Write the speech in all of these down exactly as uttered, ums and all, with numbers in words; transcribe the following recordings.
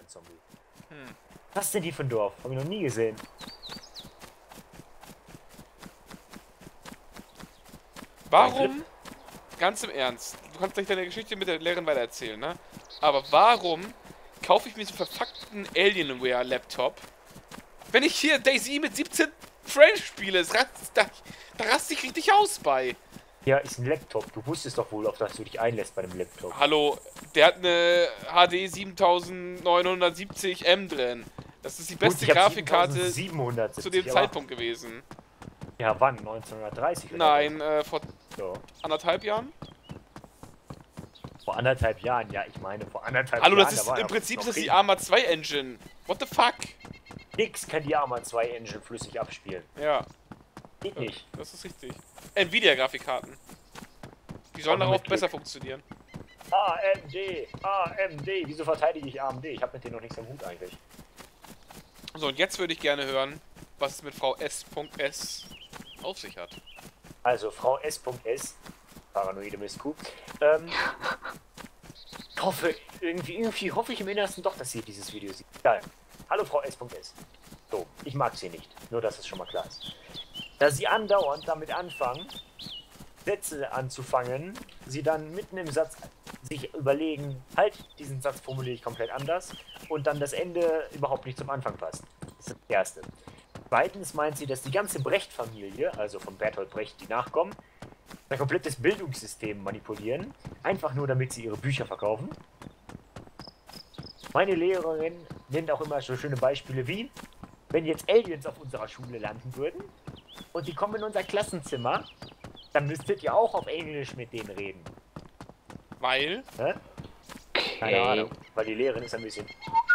Zombie. Hm. Was ist denn die für ein Dorf? Hab ich noch nie gesehen. Warum, ganz im Ernst, du kannst gleich deine Geschichte mit der Lehrerin weitererzählen, ne? Aber warum kaufe ich mir so einen verfuckten Alienware-Laptop, wenn ich hier DayZ mit siebzehn Frames spiele? Das rast, da, da raste ich richtig aus bei. Ja, ist ein Laptop. Du wusstest doch wohl, auf das du dich einlässt bei dem Laptop. Hallo, der hat eine H D siebentausendneunhundertsiebzig M drin. Das ist die beste Gut, Grafikkarte siebentausendsiebhundertsiebzig, zu dem Zeitpunkt gewesen. Ja, wann? neunzehnhundertdreißig? Oder Nein, äh, vor so. anderthalb Jahren? Vor anderthalb Jahren, ja, ich meine, vor anderthalb Hallo, Jahren. das ist da war im ja Prinzip noch ist das die Krieg. Arma zwei Engine. What the fuck? Nix kann die Arma zwei Engine flüssig abspielen. Ja, Geht nicht. das ist richtig. Nvidia-Grafikkarten. Die sollen Aber darauf mit besser Klick. funktionieren. A M D, A M D. Wieso verteidige ich A M D? Ich habe mit denen noch nichts am Hut eigentlich. So, und jetzt würde ich gerne hören, was es mit Frau S.S. auf sich hat. Also, Frau S.S. Paranoide Mistkuh. Ähm, ich hoffe, irgendwie, irgendwie hoffe ich im Innersten doch, dass sie dieses Video sieht. Geil. Hallo, Frau S.S. So, ich mag sie nicht. Nur, dass es schon mal klar ist. Da sie andauernd damit anfangen, Sätze anzufangen, sie dann mitten im Satz sich überlegen, halt, diesen Satz formuliere ich komplett anders und dann das Ende überhaupt nicht zum Anfang passt. Das ist das Erste. Zweitens meint sie, dass die ganze Brecht-Familie, also von Bertolt Brecht die Nachkommen, ein komplettes Bildungssystem manipulieren, einfach nur damit sie ihre Bücher verkaufen. Meine Lehrerin nennt auch immer so schöne Beispiele wie, wenn jetzt Aliens auf unserer Schule landen würden und die kommen in unser Klassenzimmer, dann müsstet ihr auch auf Englisch mit denen reden. Weil? Hä? Keine Ahnung, weil die Lehrerin ist ein bisschen...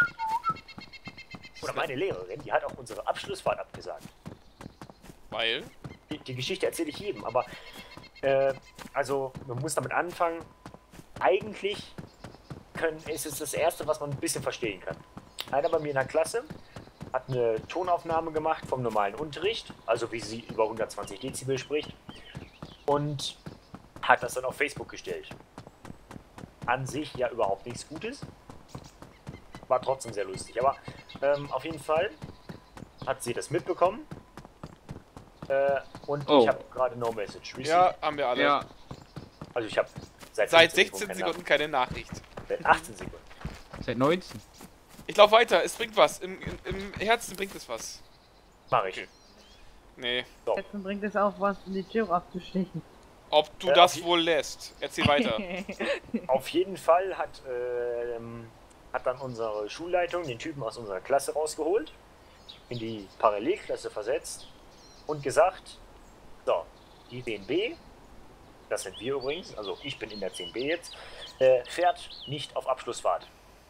Oder meine Lehrerin, die hat auch unsere Abschlussfahrt abgesagt. Weil? Die, die Geschichte erzähle ich jedem, aber... Äh, also, man muss damit anfangen. Eigentlich können, ist es das Erste, was man ein bisschen verstehen kann. Einer bei mir in der Klasse hat eine Tonaufnahme gemacht vom normalen Unterricht, also wie sie über hundertzwanzig Dezibel spricht, und hat das dann auf Facebook gestellt. An sich ja überhaupt nichts Gutes. War trotzdem sehr lustig. Aber ähm, auf jeden Fall hat sie das mitbekommen. Äh, und Oh. ich habe gerade No Message received. Ja, haben wir alle. Ja, Also ich habe seit, Seit fünfzehn sechzehn keine Sekunden keine Nachricht. Nachricht. Seit achtzehn Sekunden. seit neunzehn. Ich laufe weiter, es bringt was. Im, im, im Herzen bringt es was. Mach ich. Okay. Nee. So. Dann bringt es auch was, in die Tür abzustechen. Ob du Äh, das auf- wohl lässt. Erzähl weiter. Auf jeden Fall hat, ähm, hat dann unsere Schulleitung den Typen aus unserer Klasse rausgeholt, in die Parallelklasse versetzt und gesagt, so, die zehn B, das sind wir übrigens, also ich bin in der zehn B jetzt, äh, fährt nicht auf Abschlussfahrt.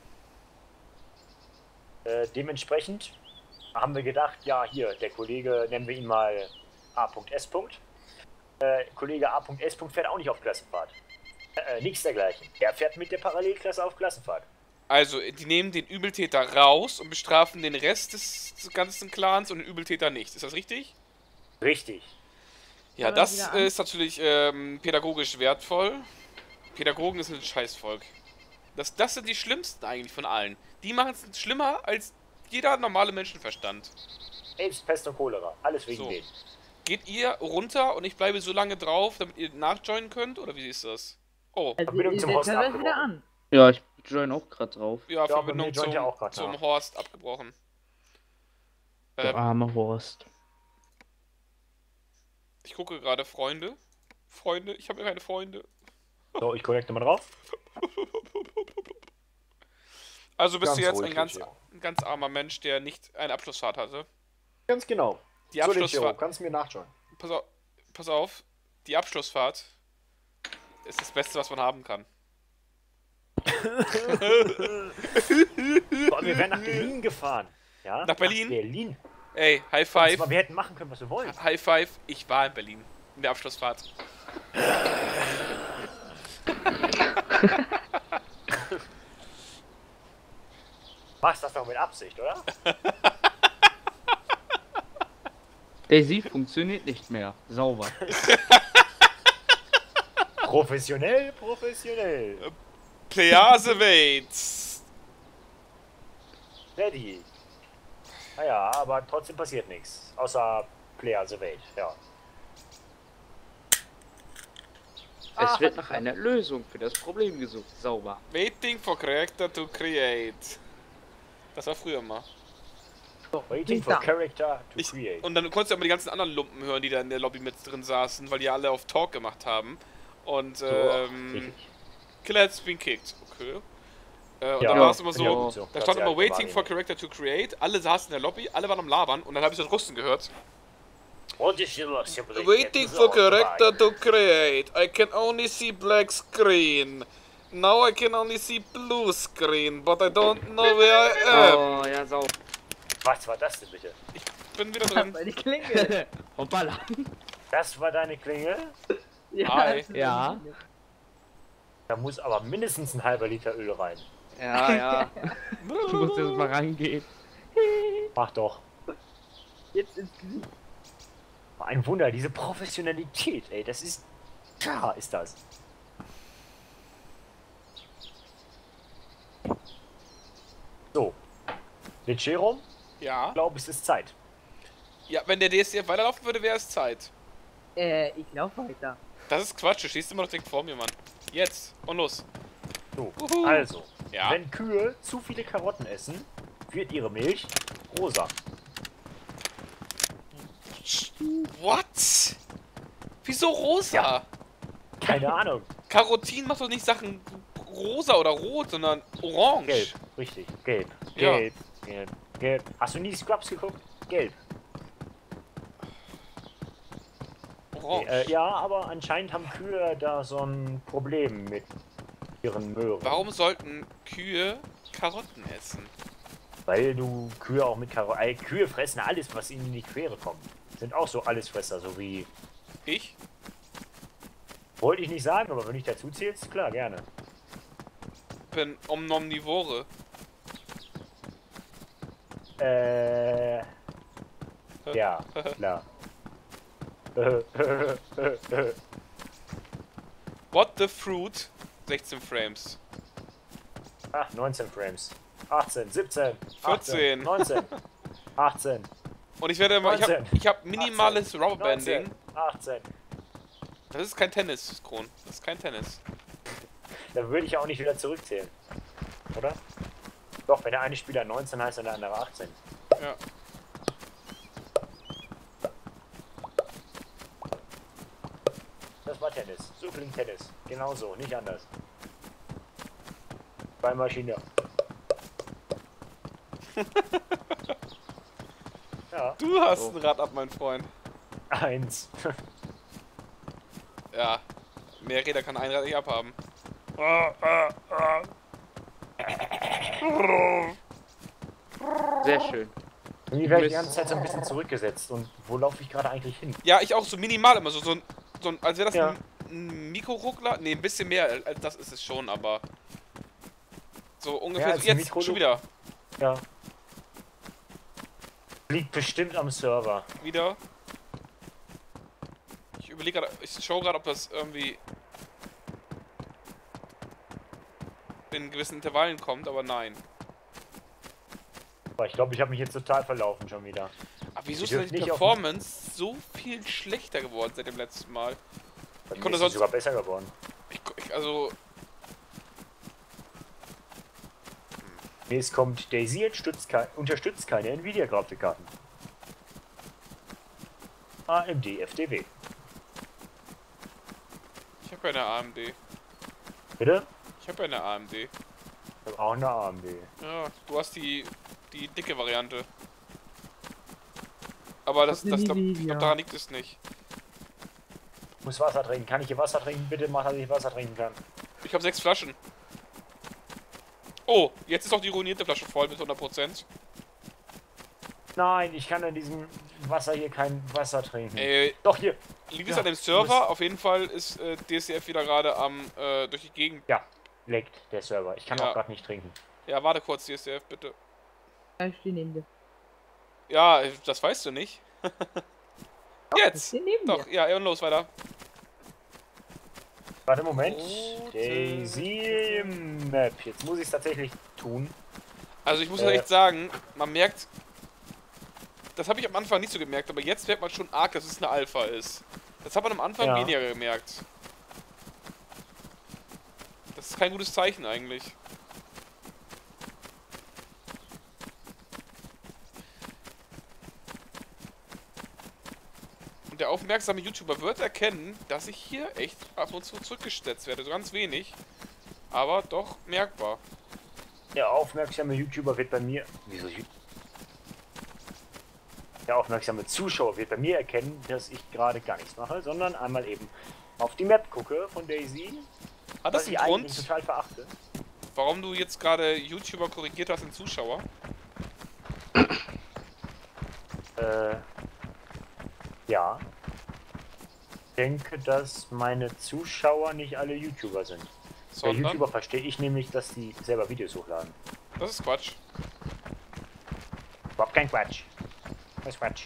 Äh, dementsprechend haben wir gedacht, ja hier, der Kollege, nennen wir ihn mal A.S. Äh, Kollege A.S. fährt auch nicht auf Klassenfahrt. Äh, nichts dergleichen. Er fährt mit der Parallelklasse auf Klassenfahrt. Also, die nehmen den Übeltäter raus und bestrafen den Rest des ganzen Clans und den Übeltäter nicht. Ist das richtig? Richtig. Ja, Fangen wir das wieder an. ist natürlich ähm, pädagogisch wertvoll. Pädagogen ist ein Scheißvolk. Das, das sind die schlimmsten eigentlich von allen. Die machen es schlimmer als jeder normale Menschenverstand. AIDS, Pest und Cholera. Alles wegen So. denen. Geht ihr runter und ich bleibe so lange drauf, damit ihr nachjoinen könnt? Oder wie ist das? Oh, Also, Verbindung zum der Host Server ist wieder abgebrochen. an. Ja, ich join auch gerade drauf. ja, bei Verbindung mir joint ja zum, auch grad zum nach. Horst abgebrochen. Der Äh, arme Horst. ich gucke gerade Freunde. Freunde? Ich habe ja keine Freunde. So, ich connecte mal drauf. Also bist Ganz du jetzt ruhig, ein ganz, Lichero. ein ganz armer Mensch, der nicht eine Abschlussfahrt hatte. Ganz genau. Die So, Lichero, Abschlussfahrt. kannst du mir nachschauen. Pass auf, pass auf, die Abschlussfahrt ist das Beste, was man haben kann. Boah, wir wären nach Berlin gefahren. Ja? Nach Berlin? Nach Berlin. Ey, High Das Five, war, wir hätten machen können, was wir wollen. High Five, ich war in Berlin. In der Abschlussfahrt. Machst das doch mit Absicht, oder? DayZ funktioniert nicht mehr. Sauber. Professionell, professionell. Please wait. Ready. Naja, aber trotzdem passiert nichts. Außer Player the Wait, ja. Es wird nach einer Lösung für das Problem gesucht. Sauber. Waiting for character to create. Das war früher mal. Waiting for character to Ich, create. und dann konntest du aber die ganzen anderen Lumpen hören, die da in der Lobby mit drin saßen, weil die alle auf Talk gemacht haben. Und ähm, Killer has been kicked. Okay. Äh, und Ja, dann war es immer finde ich auch so, gut so. da Ganz stand immer ehrlich, Waiting for character to create. Alle saßen in der Lobby, alle waren am Labern und dann habe ich das Rusten gehört. Waiting for character to create. I can only see black screen. Now I can only see blue screen, but I don't know where I am. Oh, ja, sauber. Was war das denn bitte? Ich bin wieder Das drin. war die Klingel. Hoppala. Das war deine Klingel? Ja, Hi. das war Ja. die Klingel. Da muss aber mindestens ein halber Liter Öl rein. Ja, ja. Du musst jetzt mal rangehen. Mach doch. Jetzt ins Gesicht. Ein Wunder, diese Professionalität, ey, das ist... Ja, ist das. So. Lecherum, Ja. ich glaube, es ist Zeit. Ja, wenn der D S D F weiterlaufen würde, wäre es Zeit. Äh, ich lauf weiter. Das ist Quatsch, du stehst immer noch direkt vor mir, Mann. Jetzt und los. So, Uhu. also, Ja. wenn Kühe zu viele Karotten essen, wird ihre Milch rosa. What? Wieso rosa? Ja. Keine Ahnung. Karotin macht doch nicht Sachen rosa oder rot, sondern orange. Gelb, richtig. Gelb. Ja. Gelb. Gelb. Gelb. Hast du nie Scrubs geguckt? Gelb. Orange. Äh, ja, aber anscheinend haben Kühe da so ein Problem mit ihren Möhren. Warum sollten Kühe Karotten essen? Weil du Kühe auch mit Karotten... Äh, Kühe fressen alles, was ihnen in die Quere kommt. Sind auch so Allesfresser, so wie... Ich? Wollte ich nicht sagen, aber wenn ich dazu zählst, klar, gerne. Bin Omnivore. Äh... Ja, klar. What the fruit? sechzehn Frames. Ah, neunzehn Frames. achtzehn, siebzehn, vierzehn. achtzehn, neunzehn, achtzehn, Und ich werde mal. Ich habe neunzehn, ich hab minimales Rubberbanding. neunzehn, achtzehn. Das ist kein Tennis, Kron. Das ist kein Tennis. Da würde ich ja auch nicht wieder zurückzählen. Oder? Doch, wenn der eine Spieler neunzehn heißt und der andere achtzehn. Ja. Das war Tennis. So klingt Tennis. Genau so, nicht anders. Bei Maschine. Ja, Du hast Oh. ein Rad ab, mein Freund. eins. Ja. Mehr Räder kann ein Rad nicht abhaben. Sehr schön. Irgendwie werde ich die ganze Zeit so ein bisschen zurückgesetzt. Und wo laufe ich gerade eigentlich hin? Ja, ich auch so minimal immer so, so ein, so ein als wäre das Ja. ein, ein Mikroruckler. Ne, ein bisschen mehr als das ist es schon, aber so ungefähr Mehr so als ein jetzt Mikroruck- schon wieder. Ja. Liegt bestimmt am Server. Wieder. Ich überlege gerade, ich schaue gerade, ob das irgendwie in gewissen Intervallen kommt, aber nein. Aber ich glaube, ich habe mich jetzt total verlaufen schon wieder. Aber wieso Ich ist denn dürf die nicht auf- Performance so viel schlechter geworden seit dem letzten Mal? Bei mir konnte ist sie sonst- sogar besser geworden. Ich, ich, also, Nee, es kommt, Daisy unterstützt, kei unterstützt keine Nvidia-Grafikkarten. A M D F D W. ich habe ja eine A M D. Bitte? Ich habe ja eine A M D. Ich habe auch eine A M D. Ja, du hast die, die dicke Variante. Aber das, das, glaub, ich glaube, daran liegt es nicht. Ich muss Wasser trinken. Kann ich hier Wasser trinken? Bitte mach, dass ich Wasser trinken kann. Ich habe sechs Flaschen. Oh, jetzt ist auch die ruinierte Flasche voll mit hundert Prozent. Nein, ich kann in diesem Wasser hier kein Wasser trinken. Ey, Doch, hier. liegt es Ja, an dem Server? Auf jeden Fall ist äh, D S D F wieder gerade am äh, durch die Gegend. Ja, leckt der Server. Ich kann Ja. auch gerade nicht trinken. Ja, warte kurz, D S D F, bitte. Ja, ich stehe neben dir. Ja, das weißt du nicht. Ich Jetzt! stehe neben Doch, dir. ja, und los, weiter. Warte, Moment. Rote- Daisy Map. Jetzt muss ich es tatsächlich tun. Also ich muss Äh. halt echt sagen, man merkt, das habe ich am Anfang nicht so gemerkt, aber jetzt merkt man schon arg, dass es eine Alpha ist. Das hat man am Anfang Ja. weniger gemerkt. Das ist kein gutes Zeichen eigentlich. Und der aufmerksame YouTuber wird erkennen, dass ich hier echt ab und zu zurückgesetzt werde. So ganz wenig, aber doch merkbar. Der aufmerksame YouTuber wird bei mir... Wieso YouTube? Der aufmerksame Zuschauer wird bei mir erkennen, dass ich gerade gar nichts mache, sondern einmal eben auf die Map gucke von Daisy. Hat das was ich einen eigentlich Grund, total verachte. warum du jetzt gerade YouTuber korrigiert hast in Zuschauer? Äh, ja. Ich denke, dass meine Zuschauer nicht alle YouTuber sind. Bei Sondern, YouTuber verstehe ich nämlich, dass die selber Videos hochladen. das ist Quatsch. Überhaupt kein Quatsch. Das ist Quatsch.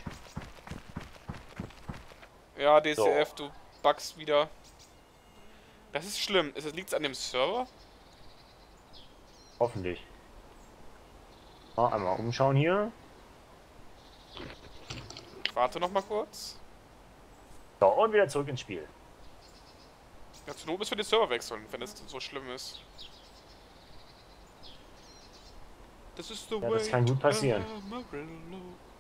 Ja, D C F, So. du buggst wieder. Das ist schlimm. Ist es liegt's an dem Server? Hoffentlich. Mal einmal umschauen hier. Ich warte noch mal kurz. So, und wieder zurück ins Spiel. Ja, zur Not müssen wir den Server wechseln, wenn es so schlimm ist. Das ist the Ja, das way kann gut to passieren. Amarillo.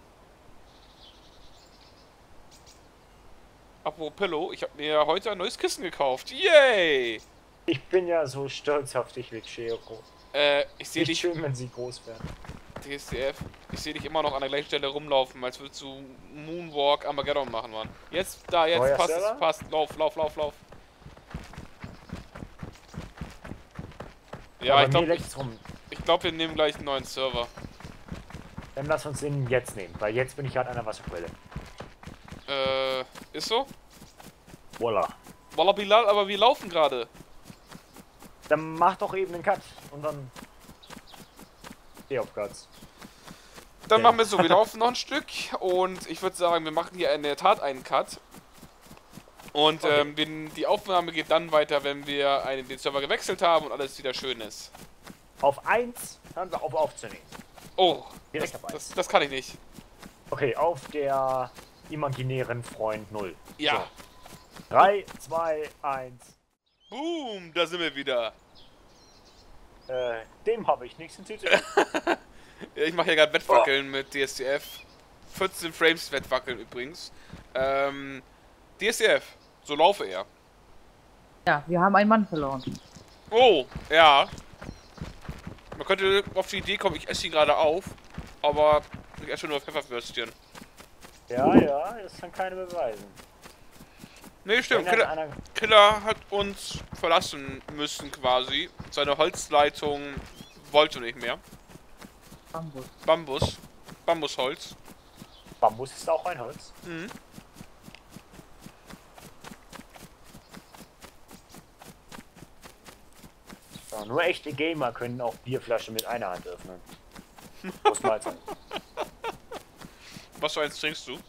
Apropos Pillow, ich habe mir heute ein neues Kissen gekauft. Yay! Ich bin ja so stolz auf dich, Vichero. Äh, ich sehe Nicht dich, schön, wenn sie groß werden. D S D F, ich sehe dich immer noch an der gleichen Stelle rumlaufen, als würdest du Moonwalk Armageddon machen, Mann. Jetzt, da, jetzt, Neuer passt Server? es, passt. Lauf, lauf, lauf, lauf. Ja, Aber ich glaube, mir ich, leckt's rum. ich glaub, wir nehmen gleich einen neuen Server. Dann lass uns den jetzt nehmen, weil jetzt bin ich gerade an der Wasserquelle. Äh, ist so? Voila. Walla Bilal, aber wir laufen gerade. Dann mach doch eben den Cut und dann... Steh auf Guts. Dann Ja. machen wir es so, wir laufen noch ein Stück und ich würde sagen, wir machen hier in der Tat einen Cut. Und Okay. ähm, den, die Aufnahme geht dann weiter, wenn wir einen, den Server gewechselt haben und alles wieder schön ist. Auf eins, hören wir auf aufzunehmen. Oh, Direkt das, auf das, eins. das kann ich nicht. Okay, auf der imaginären Freund null. Ja. drei, zwei, eins. Boom, da sind wir wieder. Äh, dem habe ich nichts hinzuzufügen. Ja, ich mache hier gerade Wettwackeln mit D S D F. vierzehn Frames Wettwackeln übrigens. Ähm, D S D F, so laufe er. Ja, wir haben einen Mann verloren. Oh, ja. Man könnte auf die Idee kommen, ich esse ihn gerade auf, aber ich esse nur Pfefferwürstchen. Ja, ja, das kann keiner beweisen. Nee, stimmt. Wenn Killer, einer- Killer hat uns verlassen müssen quasi. Seine Holzleitung wollte nicht mehr. Bambus. Bambus. Bambusholz. Bambus ist auch ein Holz. Mhm. Ja, nur echte Gamer können auch Bierflaschen mit einer Hand öffnen. Muss mal sein. Was für eins trinkst du?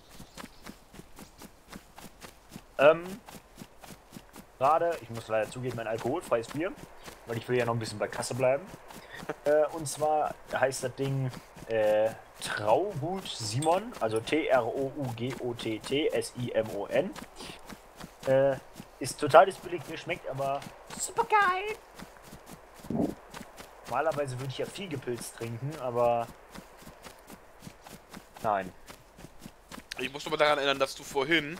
Ähm, gerade, ich muss leider zugeben, ein alkoholfreies Bier, weil ich will ja noch ein bisschen bei Kasse bleiben. äh, und zwar heißt das Ding äh, Traugut Simon, also T R O U G O T T S I M O N. Äh, ist total das Billigbier, schmeckt aber super geil. Normalerweise würde ich ja viel Gepilz trinken, aber nein. Ich muss aber daran erinnern, dass du vorhin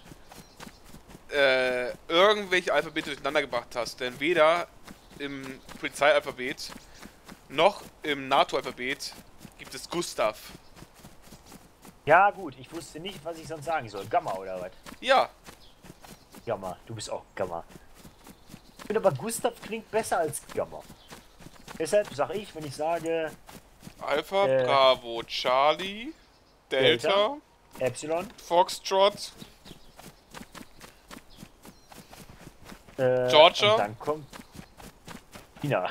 äh, irgendwelche Alphabete durcheinander gebracht hast. Denn weder im Polizeialphabet noch im NATO-Alphabet gibt es Gustav. Ja gut, ich wusste nicht, was ich sonst sagen soll. Gamma oder was? Ja, Gamma, du bist auch Gamma. Ich finde aber Gustav klingt besser als Gamma. Deshalb sage ich, wenn ich sage Alpha, Äh, Bravo, Charlie, Delta, Delta. Epsilon, Foxtrot, äh, Georgia? und dann kommt China.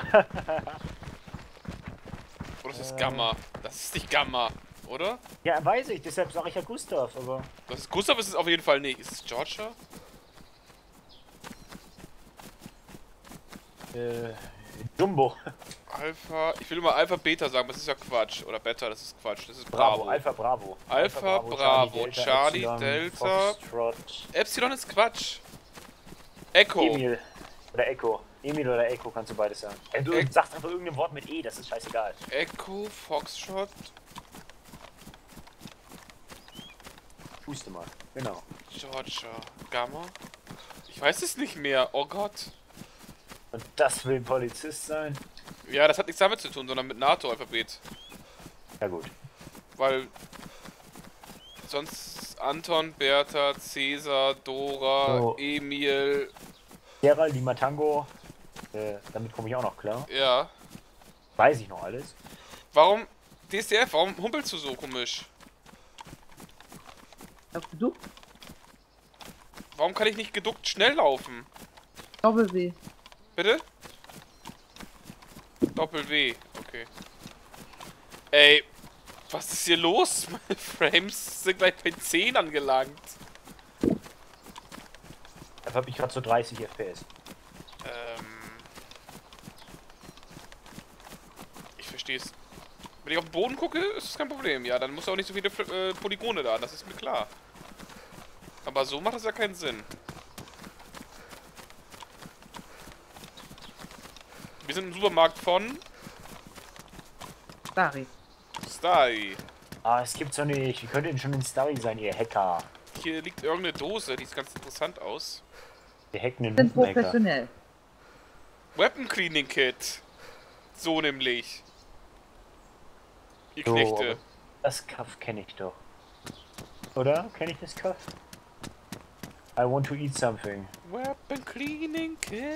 oder ist das Äh. Gamma? Das ist nicht Gamma, oder? Ja, weiß ich, deshalb sage ich ja Gustav, aber Das ist, Gustav ist es auf jeden Fall nicht. Ist es Georgia? äh, Jumbo. Alpha. Ich will immer Alpha Beta sagen, aber das ist ja Quatsch. Oder Beta, das ist Quatsch. Das ist Bravo, Bravo. Alpha Bravo. Alpha, Bravo, Charlie, Delta. Foxtrot, Epsilon ist Quatsch. Echo. Emil oder Echo. Emil oder Echo kannst du beides sagen. Äh, du E sagst einfach irgendein Wort mit E, das ist scheißegal. Echo, Foxtrot. Puste mal. Genau. Georgia. Gamma. Ich weiß es nicht mehr. Oh Gott. Und das will Polizist sein? Ja, das hat nichts damit zu tun, sondern mit NATO-Alphabet. Ja gut. Weil sonst Anton, Bertha, Cäsar, Dora, So. Emil. Sierra, Lima Tango. Äh, damit komme ich auch noch klar. Ja. Weiß ich noch alles. Warum D S D F? Warum humpelst du so komisch? Du? Warum kann ich nicht geduckt schnell laufen? Doppel-W. Bitte? Doppel-W. Okay. Ey. Was ist hier los? Meine Frames sind gleich bei zehn angelangt. Da habe ich gerade so dreißig F P S. Ähm. Ich verstehe es. Wenn ich auf den Boden gucke, ist es kein Problem. Ja, dann muss auch nicht so viele äh, Polygone da. Das ist mir klar. Aber so macht es ja keinen Sinn. Wir sind im Supermarkt von Dari. Stari. Ah, es gibt's doch nicht. Wie könnt ihr denn schon in Starry sein, ihr Hacker? Hier liegt irgendeine Dose, die sieht ganz interessant aus. Wir hacken den Sind Hacker. professionell. Weapon Cleaning Kit. So nämlich. Ihr So, Knechte. aber das Kaff kenne ich doch. Oder? Kenne ich das Kaff? I want to eat something. Weapon Cleaning Kit.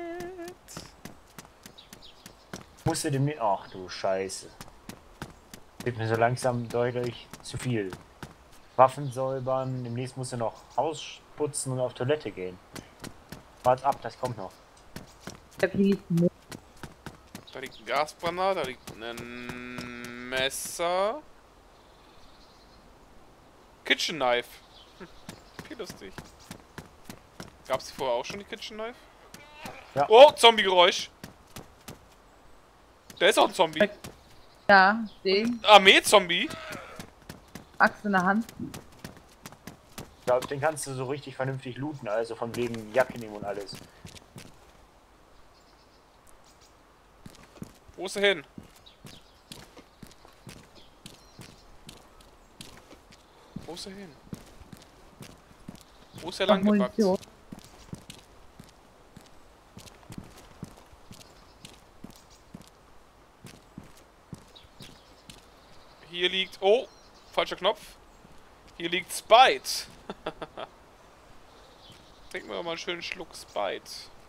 Musste dem... Ach du Scheiße. Wird mir so langsam deutlich zu viel. Waffen säubern, demnächst muss er noch Haus putzen und auf Toilette gehen. Wart ab, das kommt noch. Ich hab hier liegt ein Mo- Da liegt ein Gasbrenner, da liegt ein Messer. Kitchen Knife. Hm, okay, lustig. Gab's die vorher auch schon, die Kitchen Knife? Ja. Oh, Zombie-Geräusch. Da ist auch ein Zombie. Ja, den. Armee-Zombie. Axt in der Hand. Ich glaube, den kannst du so richtig vernünftig looten, also von wegen Jacke nehmen und alles. Wo ist er hin? Wo ist er hin? Wo ist er Ach, lang gebackt? Munition. Hier liegt... Oh, falscher Knopf. Hier liegt Spite. Trinken wir mal einen schönen Schluck Spite.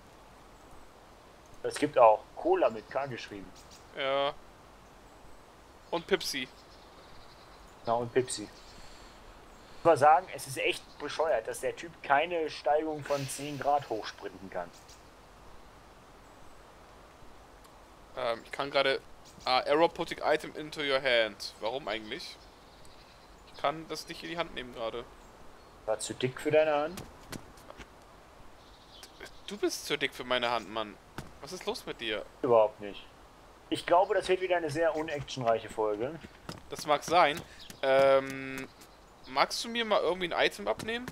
Es gibt auch Cola mit K geschrieben. Ja. Und Pipsi. Ja, und Pepsi. Ich muss sagen, es ist echt bescheuert, dass der Typ keine Steigung von zehn Grad hochsprinten kann. Ähm, ich kann gerade... Ah, Arrow putting item into your hand. Warum eigentlich? Ich kann das nicht in die Hand nehmen gerade. War zu dick für deine Hand? Du bist zu dick für meine Hand, Mann. Was ist los mit dir? Überhaupt nicht. Ich glaube, das wird wieder eine sehr unactionreiche Folge. Das mag sein. Ähm, magst du mir mal irgendwie ein Item abnehmen?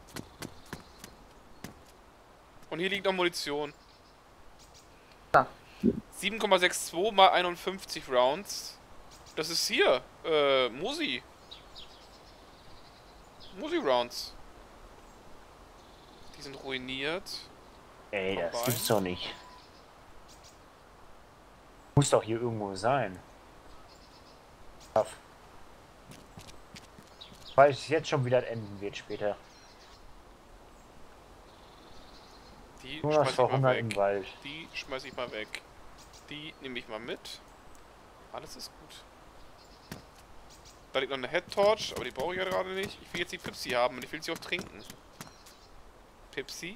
Und hier liegt noch Munition. Da. sieben Komma zweiundsechzig mal einundfünfzig Rounds. Das ist hier. Äh, Musi. Musi Rounds. Die sind ruiniert. Ey, das Vorbei. gibt's doch nicht. Muss doch hier irgendwo sein. Schaff. Weil es jetzt schon wieder enden wird später. Die Nur schmeiß das ich mal verhungert weg. im Wald. Die schmeiß ich mal weg. Die nehme ich mal mit. Alles ist gut. Da liegt noch eine Head Torch, aber die brauche ich ja gerade nicht. Ich will jetzt die Pipsi haben und ich will sie auch trinken. Pipsi.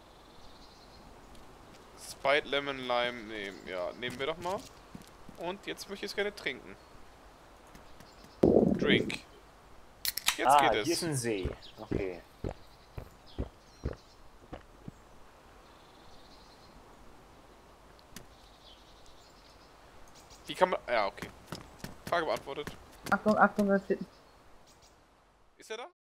Spite Lemon Lime nehmen. Ja, nehmen wir doch mal. Und jetzt möchte ich es gerne trinken. Drink. Jetzt Ah, geht hier ist es. ein See. Okay. Wie kann man... Ja, okay. Frage beantwortet. Achtung, Achtung, das steht. Ist er da?